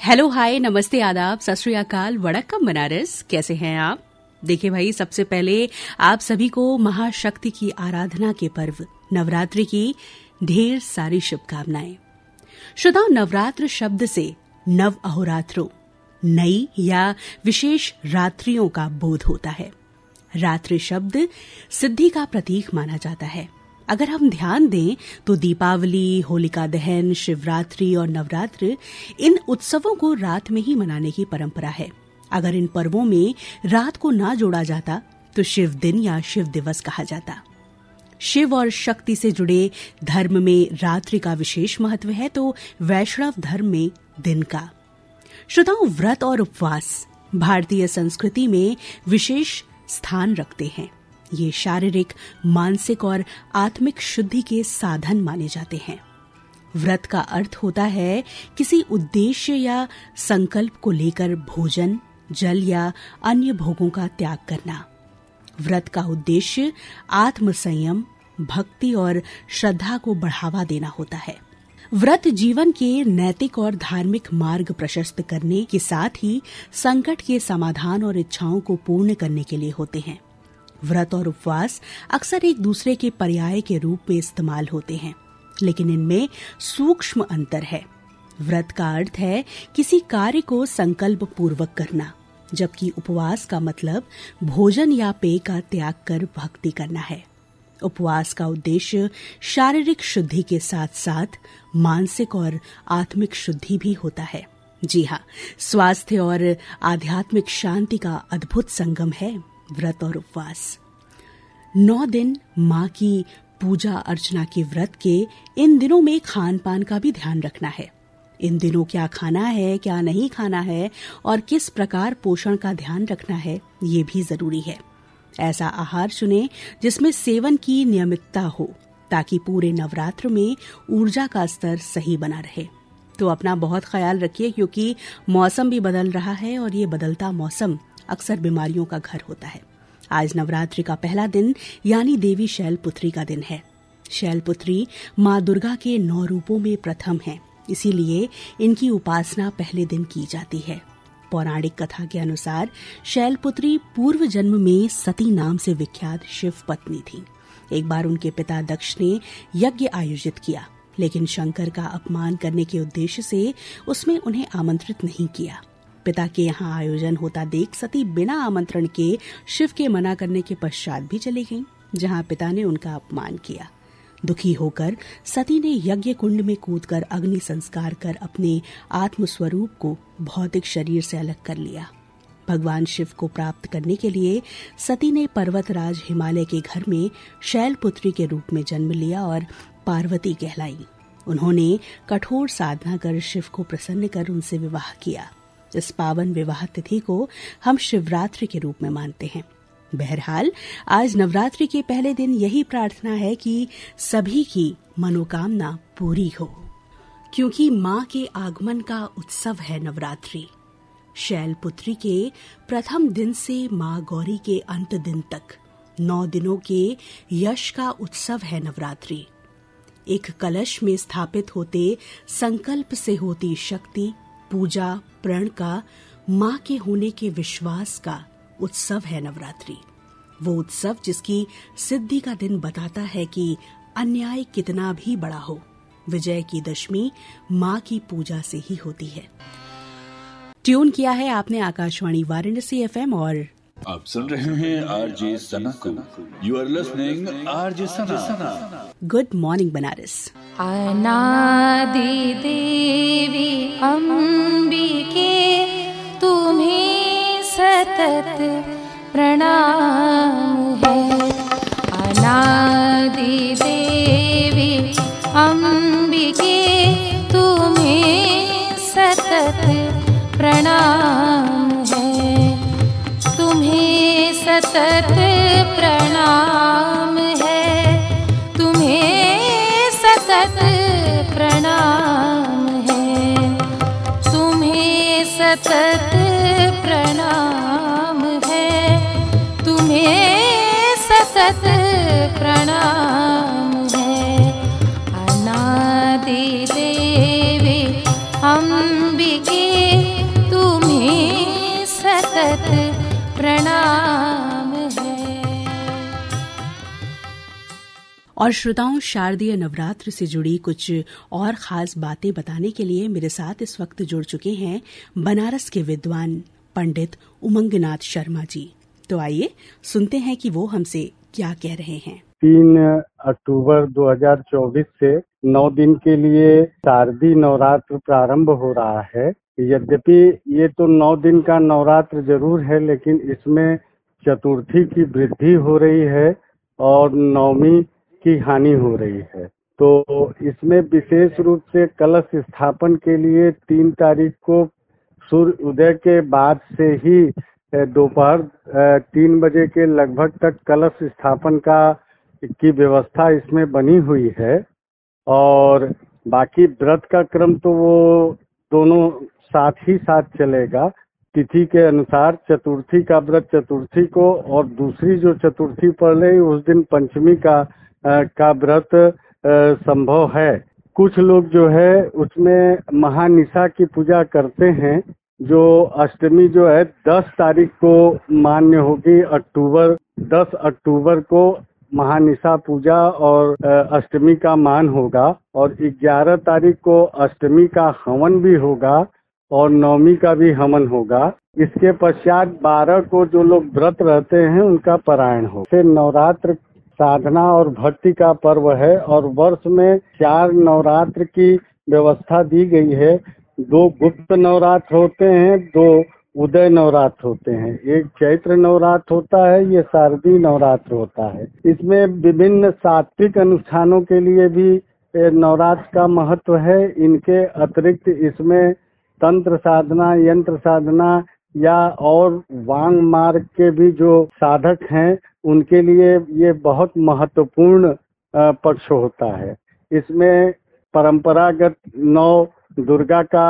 Hello, हाय, नमस्ते, आदाब, सत श्री अकाल, वड़क्कम बनारस। कैसे हैं आप? देखिए भाई, सबसे पहले आप सभी को महाशक्ति की आराधना के पर्व नवरात्रि की ढेर सारी शुभकामनाएं। श्रोताओ, नवरात्र शब्द से नव अहोरात्रों, नई या विशेष रात्रियों का बोध होता है। रात्रि शब्द सिद्धि का प्रतीक माना जाता है। अगर हम ध्यान दें तो दीपावली, होलिका दहन, शिवरात्रि और नवरात्र, इन उत्सवों को रात में ही मनाने की परंपरा है। अगर इन पर्वों में रात को ना जोड़ा जाता तो शिव दिन या शिव दिवस कहा जाता। शिव और शक्ति से जुड़े धर्म में रात्रि का विशेष महत्व है तो वैष्णव धर्म में दिन का। श्रोताओं, व्रत और उपवास भारतीय संस्कृति में विशेष स्थान रखते हैं। ये शारीरिक, मानसिक और आत्मिक शुद्धि के साधन माने जाते हैं। व्रत का अर्थ होता है किसी उद्देश्य या संकल्प को लेकर भोजन, जल या अन्य भोगों का त्याग करना। व्रत का उद्देश्य आत्मसंयम, भक्ति और श्रद्धा को बढ़ावा देना होता है। व्रत जीवन के नैतिक और धार्मिक मार्ग प्रशस्त करने के साथ ही संकट के समाधान और इच्छाओं को पूर्ण करने के लिए होते हैं। व्रत और उपवास अक्सर एक दूसरे के पर्याय के रूप में इस्तेमाल होते हैं, लेकिन इनमें सूक्ष्म अंतर है। व्रत का अर्थ है किसी कार्य को संकल्प पूर्वक करना, जबकि उपवास का मतलब भोजन या पेय का त्याग कर भक्ति करना है। उपवास का उद्देश्य शारीरिक शुद्धि के साथ साथ मानसिक और आत्मिक शुद्धि भी होता है। जी हाँ, स्वास्थ्य और आध्यात्मिक शांति का अद्भुत संगम है व्रत और उपवास। 9 दिन माँ की पूजा अर्चना के व्रत के इन दिनों में खान पान का भी ध्यान रखना है। इन दिनों क्या खाना है, क्या नहीं खाना है और किस प्रकार पोषण का ध्यान रखना है, ये भी जरूरी है। ऐसा आहार चुनें जिसमें सेवन की नियमितता हो, ताकि पूरे नवरात्र में ऊर्जा का स्तर सही बना रहे। तो अपना बहुत ख्याल रखिए, क्योंकि मौसम भी बदल रहा है और ये बदलता मौसम अक्सर बीमारियों का घर होता है। आज नवरात्रि का पहला दिन यानी देवी शैलपुत्री का दिन है। शैलपुत्री माँ दुर्गा के 9 रूपों में प्रथम है, इसीलिए इनकी उपासना पहले दिन की जाती है। पौराणिक कथा के अनुसार शैलपुत्री पूर्व जन्म में सती नाम से विख्यात शिव पत्नी थी। एक बार उनके पिता दक्ष ने यज्ञ आयोजित किया, लेकिन शंकर का अपमान करने के उद्देश्य से उसमें उन्हें आमंत्रित नहीं किया। पिता के यहाँ आयोजन होता देख सती बिना आमंत्रण के शिव के मना करने के पश्चात भी चली गईं, जहाँ पिता ने उनका अपमान किया। दुखी होकर सती ने यज्ञ कुंड में कूदकर अग्नि संस्कार कर अपने आत्म स्वरूप को भौतिक शरीर से अलग कर लिया। भगवान शिव को प्राप्त करने के लिए सती ने पर्वतराज हिमालय के घर में शैलपुत्री के रूप में जन्म लिया और पार्वती कहलाई। उन्होंने कठोर साधना कर शिव को प्रसन्न कर उनसे विवाह किया। इस पावन विवाह तिथि को हम शिवरात्रि के रूप में मानते हैं। बहरहाल, आज नवरात्रि के पहले दिन यही प्रार्थना है कि सभी की मनोकामना पूरी हो, क्योंकि माँ के आगमन का उत्सव है नवरात्रि। शैलपुत्री के प्रथम दिन से माँ गौरी के अंत दिन तक 9 दिनों के यश का उत्सव है नवरात्रि। एक कलश में स्थापित होते संकल्प से होती शक्ति, पूजा, प्रण का, माँ के होने के विश्वास का उत्सव है नवरात्रि। वो उत्सव जिसकी सिद्धि का दिन बताता है कि अन्याय कितना भी बड़ा हो, विजय की दशमी माँ की पूजा से ही होती है। ट्यून किया है आपने आकाशवाणी वाराणसी FM और आप सुन रहे हैं आरजे सना को। You are listening RJ Sana. Good morning Banaras. अनादि देवी अंबिके तुम्हें सतत प्रणाम है। अनादि देवी अंबिके तुम्हें सतत प्रणाम है। तुम्हें सतत प्रणाम है। तुम्हें सतत प्रणाम है। तुम्हें सतत प्रणाम है। तुम्हें सतत प्रणाम है। अनादि देवी हम अम्बिके तुम्हें सतत प्रणाम है। और श्रोताओं, शारदीय नवरात्र से जुड़ी कुछ और खास बातें बताने के लिए मेरे साथ इस वक्त जुड़ चुके हैं बनारस के विद्वान पंडित उमंगनाथ शर्मा जी। तो आइए सुनते हैं कि वो हमसे क्या कह रहे हैं। 3 अक्टूबर 2024 से 9 दिन के लिए शारदीय नवरात्र प्रारंभ हो रहा है। यद्यपि ये तो 9 दिन का नवरात्र जरूर है, लेकिन इसमें चतुर्थी की वृद्धि हो रही है और नवमी की हानि हो रही है। तो इसमें विशेष रूप से कलश स्थापन के लिए 3 तारीख को सूर्य उदय के बाद से ही दोपहर 3 बजे के लगभग तक कलश स्थापन की व्यवस्था इसमें बनी हुई है। और बाकी व्रत का क्रम तो वो दोनों साथ ही साथ चलेगा। तिथि के अनुसार चतुर्थी का व्रत चतुर्थी को, और दूसरी जो चतुर्थी पड़ रही उस दिन पंचमी का व्रत संभव है। कुछ लोग जो है उसमें महानिशा की पूजा करते हैं, जो अष्टमी जो है 10 तारीख को मान्य होगी। 10 अक्टूबर को महानिशा पूजा और अष्टमी का मान होगा, और 11 तारीख को अष्टमी का हवन भी होगा और नवमी का भी हवन होगा। इसके पश्चात 12 को जो लोग व्रत रहते हैं उनका पारायण हो। फिर नवरात्र साधना और भक्ति का पर्व है, और वर्ष में 4 नवरात्र की व्यवस्था दी गई है। 2 गुप्त नवरात्र होते हैं, 2 उदय नवरात्र होते हैं। एक चैत्र नवरात्र होता है, ये शारदीय नवरात्र होता है। इसमें विभिन्न सात्विक अनुष्ठानों के लिए भी नवरात्र का महत्व है। इनके अतिरिक्त इसमें तंत्र साधना, यंत्र साधना या और वांग मार्ग के भी जो साधक हैं उनके लिए ये बहुत महत्वपूर्ण पक्ष होता है। इसमें परंपरागत 9 दुर्गा का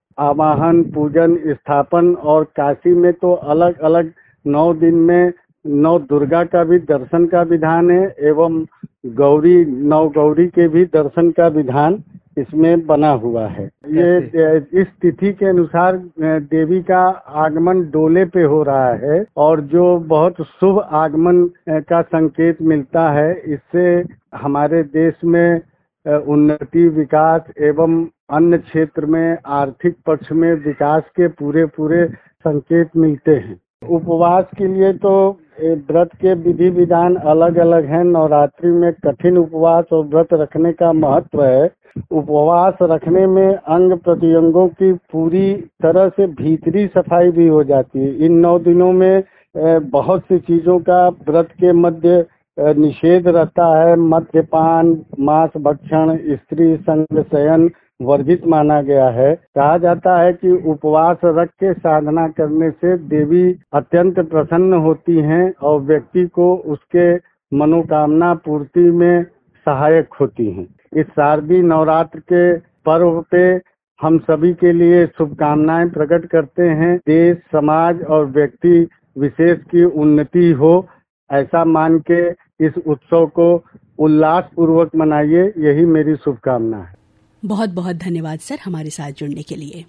आवाहन, पूजन, स्थापन, और काशी में तो अलग अलग 9 दिन में 9 दुर्गा का भी दर्शन का विधान है, एवं गौरी 9 गौरी के भी दर्शन का विधान इसमें बना हुआ है। ये इस तिथि के अनुसार देवी का आगमन डोले पे हो रहा है, और जो बहुत शुभ आगमन का संकेत मिलता है। इससे हमारे देश में उन्नति, विकास एवं अन्य क्षेत्र में आर्थिक पक्ष में विकास के पूरे संकेत मिलते हैं। उपवास के लिए तो व्रत के विधि विधान अलग अलग हैं। नवरात्रि में कठिन उपवास और व्रत रखने का महत्व है। उपवास रखने में अंग प्रत्यंगों की पूरी तरह से भीतरी सफाई भी हो जाती है। इन 9 दिनों में बहुत सी चीजों का व्रत के मध्य निषेध रहता है। मद्यपान, मांस भक्षण, स्त्री संग शयन वर्जित माना गया है। कहा जाता है कि उपवास रख के साधना करने से देवी अत्यंत प्रसन्न होती हैं और व्यक्ति को उसके मनोकामना पूर्ति में सहायक होती हैं। इस शारदीय नवरात्र के पर्व पे हम सभी के लिए शुभकामनाएं प्रकट करते हैं। देश, समाज और व्यक्ति विशेष की उन्नति हो, ऐसा मान के इस उत्सव को उल्लास पूर्वक मनाइए, यही मेरी शुभकामना है। बहुत बहुत धन्यवाद सर हमारे साथ जुड़ने के लिए।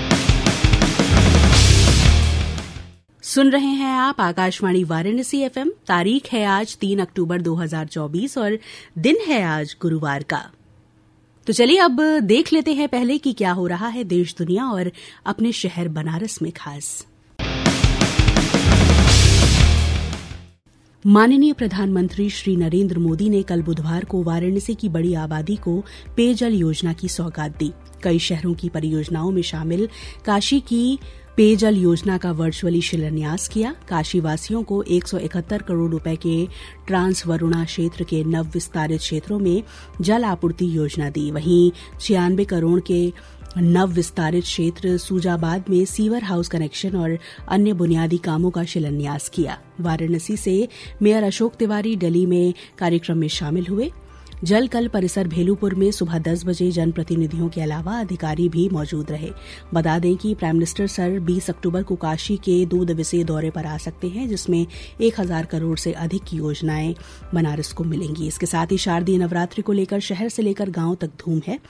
सुन रहे हैं आप आकाशवाणी वाराणसी FM। तारीख है आज 3 अक्टूबर 2024 और दिन है आज गुरुवार का। तो चलिए अब देख लेते हैं पहले कि क्या हो रहा है देश दुनिया और अपने शहर बनारस में खास। माननीय प्रधानमंत्री श्री नरेंद्र मोदी ने कल बुधवार को वाराणसी की बड़ी आबादी को पेयजल योजना की सौगात दी। कई शहरों की परियोजनाओं में शामिल काशी की पेयजल योजना का वर्चुअली शिलान्यास किया। काशी वासियों को 171 करोड़ रुपए के ट्रांस वरुणा क्षेत्र के नव विस्तारित क्षेत्रों में जल आपूर्ति योजना दी। वहीं 96 करोड़ के नव विस्तारित क्षेत्र सूजाबाद में सीवर हाउस कनेक्शन और अन्य बुनियादी कामों का शिलान्यास किया। वाराणसी से मेयर अशोक तिवारी दिल्ली में कार्यक्रम में शामिल हुए। जल कल परिसर भेलूपुर में सुबह 10 बजे जनप्रतिनिधियों के अलावा अधिकारी भी मौजूद रहे। बता दें कि प्राइम मिनिस्टर सर 20 अक्टूबर को काशी के 2 दिवसीय दौरे पर आ सकते हैं, जिसमें 1000 करोड़ से अधिक की योजनाएं बनारस को मिलेंगी। इसके साथ ही शारदीय नवरात्रि को लेकर शहर से लेकर गांव तक धूम है।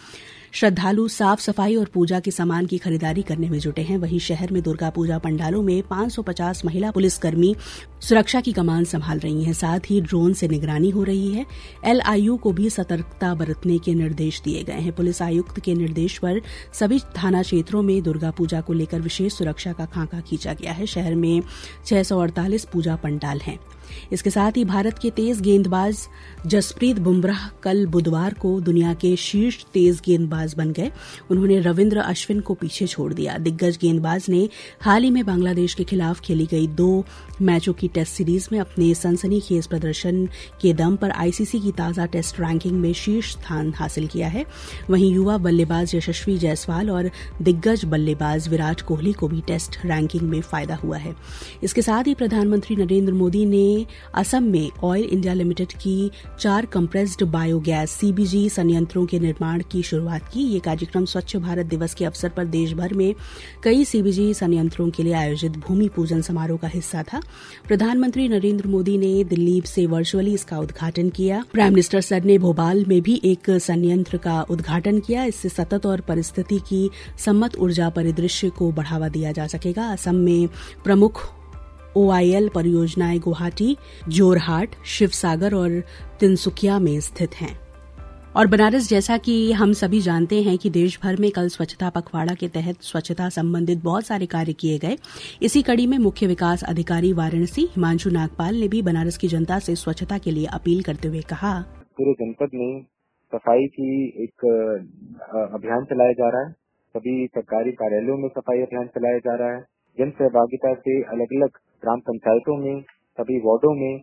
श्रद्धालु साफ सफाई और पूजा के सामान की खरीदारी करने में जुटे हैं। वहीं शहर में दुर्गा पूजा पंडालों में 550 महिला पुलिसकर्मी सुरक्षा की कमान संभाल रही हैं। साथ ही ड्रोन से निगरानी हो रही है। LIU को भी सतर्कता बरतने के निर्देश दिए गए हैं। पुलिस आयुक्त के निर्देश पर सभी थाना क्षेत्रों में दुर्गा पूजा को लेकर विशेष सुरक्षा का खाका खींचा गया है। शहर में 648 पूजा पंडाल हैं। इसके साथ ही भारत के तेज गेंदबाज जसप्रीत बुमराह कल बुधवार को दुनिया के शीर्ष तेज गेंदबाज बन गए। उन्होंने रविंद्र अश्विन को पीछे छोड़ दिया। दिग्गज गेंदबाज ने हाल ही में बांग्लादेश के खिलाफ खेली गई 2 मैचों की टेस्ट सीरीज में अपने सनसनीखेज प्रदर्शन के दम पर ICC की ताजा टेस्ट रैंकिंग में शीर्ष स्थान हासिल किया है। वहीं युवा बल्लेबाज यशस्वी जायसवाल और दिग्गज बल्लेबाज विराट कोहली को भी टेस्ट रैंकिंग में फायदा हुआ है। इसके साथ ही प्रधानमंत्री नरेंद्र मोदी ने असम में ऑयल इंडिया लिमिटेड की 4 कंप्रेस्ड बायोगैस CBG संयंत्रों के निर्माण की शुरुआत की। ये कार्यक्रम स्वच्छ भारत दिवस के अवसर पर देश भर में कई CBG संयंत्रों के लिए आयोजित भूमि पूजन समारोह का हिस्सा था। प्रधानमंत्री नरेंद्र मोदी ने दिल्ली से वर्चुअली इसका उद्घाटन किया। प्राइम मिनिस्टर सर ने भोपाल में भी एक संयंत्र का उद्घाटन किया। इससे सतत और परिस्थिति की सम्मत ऊर्जा परिदृश्य को बढ़ावा दिया जा सकेगा। असम में प्रमुख OIL परियोजनाएं गुवाहाटी, जोरहाट, शिवसागर और तिनसुकिया में स्थित हैं। और बनारस, जैसा कि हम सभी जानते हैं कि देश भर में कल स्वच्छता पखवाड़ा के तहत स्वच्छता संबंधित बहुत सारे कार्य किए गए। इसी कड़ी में मुख्य विकास अधिकारी वाराणसी हिमांशु नागपाल ने भी बनारस की जनता से स्वच्छता के लिए अपील करते हुए कहा, पूरे जनपद में सफाई की एक अभियान चलाया जा रहा है। सभी सरकारी कार्यालयों में सफाई अभियान चलाया जा रहा है। जन सहभागिता से अलग अलग ग्राम पंचायतों में, सभी वार्डों में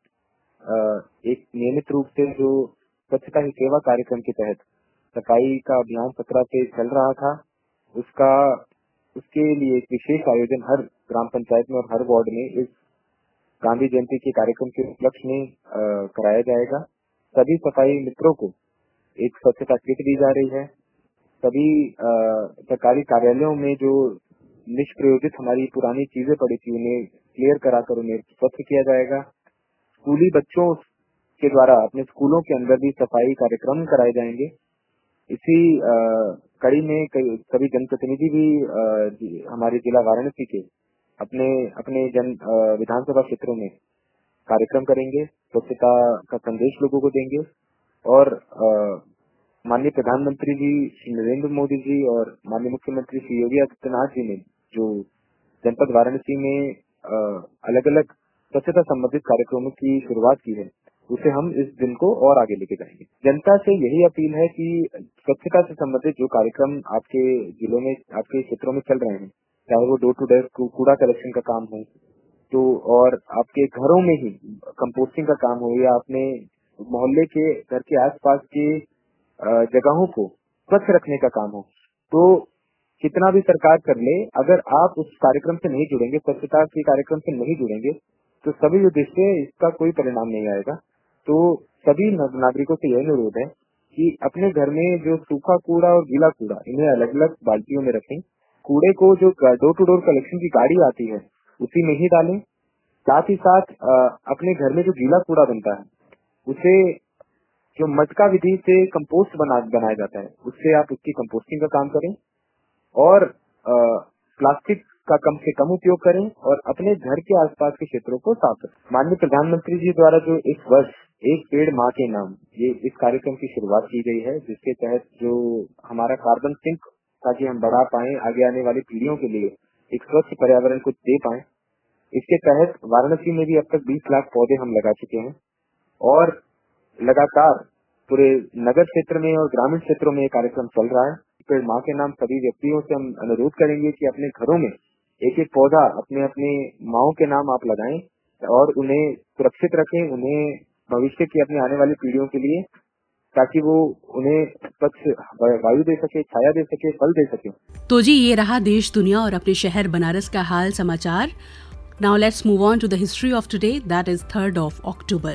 एक नियमित रूप से जो स्वच्छता ही सेवा कार्यक्रम के तहत सफाई का अभियान 17 से चल रहा था, उसके लिए एक विशेष आयोजन हर ग्राम पंचायत में और हर वार्ड में इस गांधी जयंती के कार्यक्रम के उपलक्ष्य में कराया जाएगा। सभी सफाई मित्रों को एक स्वच्छता किट दी जा रही है। सभी सरकारी कार्यालयों में जो निष्प्रयोजित हमारी पुरानी चीजें पड़ी थी, उन्हें क्लियर कराकर उन्हें स्वच्छ किया जाएगा। स्कूली बच्चों के द्वारा अपने स्कूलों के अंदर भी सफाई कार्यक्रम कराए जाएंगे। इसी कड़ी में सभी जनप्रतिनिधि भी हमारे जिला वाराणसी के अपने विधानसभा क्षेत्रों में कार्यक्रम करेंगे, स्वच्छता का संदेश लोगों को देंगे। और माननीय प्रधानमंत्री जी श्री नरेंद्र मोदी जी और माननीय मुख्यमंत्री श्री योगी आदित्यनाथ जी ने जो जनपद वाराणसी में अलग अलग स्वच्छता संबंधित कार्यक्रमों की शुरुआत की है, उसे हम इस दिन को और आगे लेके जाएंगे। जनता से यही अपील है कि स्वच्छता से संबंधित जो कार्यक्रम आपके जिलों में, आपके क्षेत्रों में चल रहे हैं, चाहे वो डोर टू डोर कूड़ा कलेक्शन का काम हो, तो और आपके घरों में ही कंपोस्टिंग का काम हो, या अपने मोहल्ले के घर के आसपास के जगहों को स्वच्छ रखने का काम हो, तो कितना भी सरकार कर ले, अगर आप उस कार्यक्रम से नहीं जुड़ेंगे, स्वच्छता के कार्यक्रम से नहीं जुड़ेंगे, तो सभी उद्देश्य से इसका कोई परिणाम नहीं आएगा। तो सभी नागरिकों से यह अनुरोध है कि अपने घर में जो सूखा कूड़ा और गीला कूड़ा, इन्हें अलग अलग बाल्टियों में रखें। कूड़े को जो डोर टू डोर कलेक्शन की गाड़ी आती है, उसी में ही डालें। साथ ही साथ अपने घर में जो गीला कूड़ा बनता है, उसे जो मटका विधि से कंपोस्ट बनाया जाता है, उससे आप उसकी कंपोस्टिंग का काम करें। और प्लास्टिक का कम से कम उपयोग करें और अपने घर के आसपास के क्षेत्रों को साफ रखें। माननीय प्रधानमंत्री जी द्वारा जो इस वर्ष एक पेड़ माँ के नाम, ये इस कार्यक्रम की शुरुआत की गई है, जिसके तहत जो हमारा कार्बन सिंक, ताकि हम बढ़ा पाए आगे आने वाली पीढ़ियों के लिए एक स्वच्छ पर्यावरण को दे पाए, इसके तहत वाराणसी में भी अब तक 20 लाख पौधे हम लगा चुके हैं। और लगातार पूरे नगर क्षेत्र में और ग्रामीण क्षेत्रों में ये कार्यक्रम चल रहा है। पेड़ माँ के नाम सभी व्यक्तियों से हम अनुरोध करेंगे कि अपने घरों में एक एक पौधा अपने अपने माओ के नाम आप लगाएं और उन्हें सुरक्षित रखें, उन्हें भविष्य की अपनी आने वाली पीढ़ियों के लिए, ताकि वो उन्हें स्वच्छ वायु दे सके, छाया दे सके, फल दे सके। तो जी, ये रहा देश दुनिया और अपने शहर बनारस का हाल समाचार। Now let's move on to the history of today, that is 3rd of October।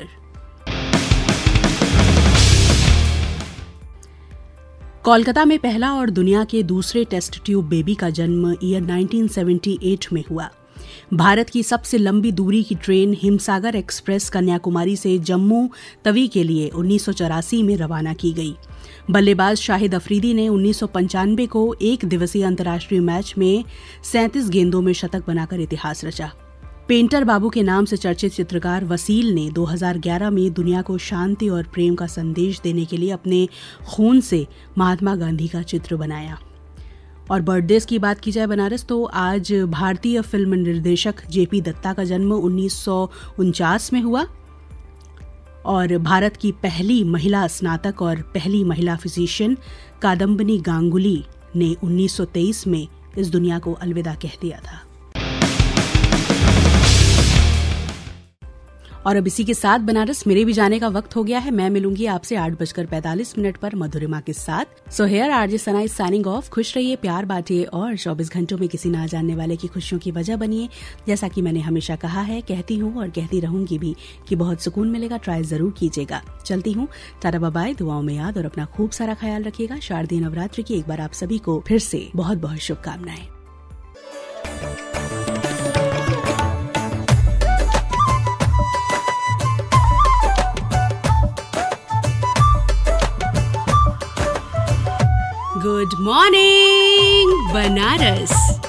Kolkata में पहला और दुनिया के दूसरे टेस्ट ट्यूब बेबी का जन्म ईयर 1978 में हुआ। भारत की सबसे लंबी दूरी की ट्रेन हिमसागर एक्सप्रेस कन्याकुमारी से जम्मू तवी के लिए 1984 में रवाना की गई। बल्लेबाज शाहिद अफरीदी ने 1995 को एक दिवसीय अंतर्राष्ट्रीय मैच में 37 गेंदों में शतक बनाकर इतिहास रचा। पेंटर बाबू के नाम से चर्चित चित्रकार वसील ने 2011 में दुनिया को शांति और प्रेम का संदेश देने के लिए अपने खून से महात्मा गांधी का चित्र बनाया। और बर्थडेज की बात की जाए बनारस तो आज भारतीय फिल्म निर्देशक जेपी दत्ता का जन्म 1949 में हुआ और भारत की पहली महिला स्नातक और पहली महिला फिजिशियन कादम्बिनी गांगुली ने 1923 में इस दुनिया को अलविदा कह दिया था। और अब इसी के साथ बनारस मेरे भी जाने का वक्त हो गया है। मैं मिलूंगी आपसे 8:45 पर मधुरिमा के साथ। So here RJ Sana is signing off. खुश रहिए, प्यार बांटिए और 24 घंटों में किसी ना जानने वाले की खुशियों की वजह बनिए। जैसा कि मैंने हमेशा कहा है, कहती हूँ और कहती रहूंगी भी कि बहुत सुकून मिलेगा, ट्राई जरूर कीजिएगा। चलती हूँ, टाटा बाय बाय, दुआओं में याद और अपना खूब सारा ख्याल रखिएगा। शारदीय नवरात्रि की एक बार आप सभी को फिर से बहुत बहुत शुभकामनाएं। Good morning Banaras.